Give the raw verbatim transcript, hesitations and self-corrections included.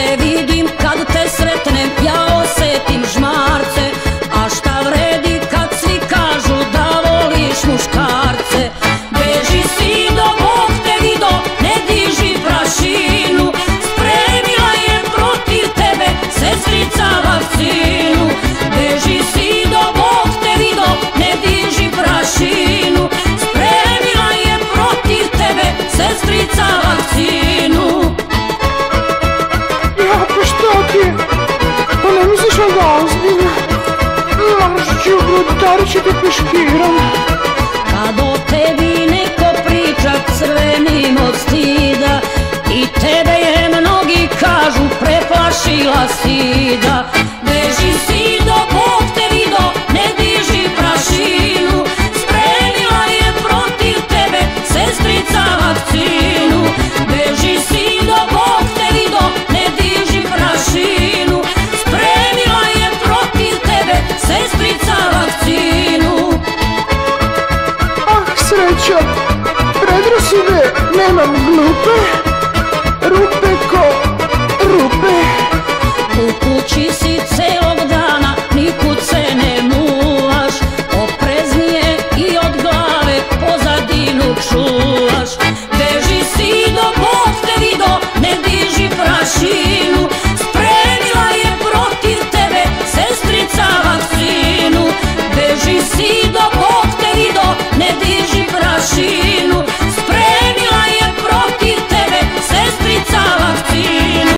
te vidim, kad te sretnem, ja osetim žmarce. A šta vredi kad svi kažu da voliš muškarce? Beži sido, Bog te vido, ne diži prašinu. Spremila je protiv tebe sestrica vakcinu. Beži sido, Bog te vido, ne diži prašinu. Spremila je protiv tebe sestrica vakcinu. Ja, pa šta ti je? Pa ne misliš na da ozbiljno? Marš ću grudari ću te peškiram. Kad o tebi neko priča crvenim od stida, i tebe je mnogi kažu preplašila sida.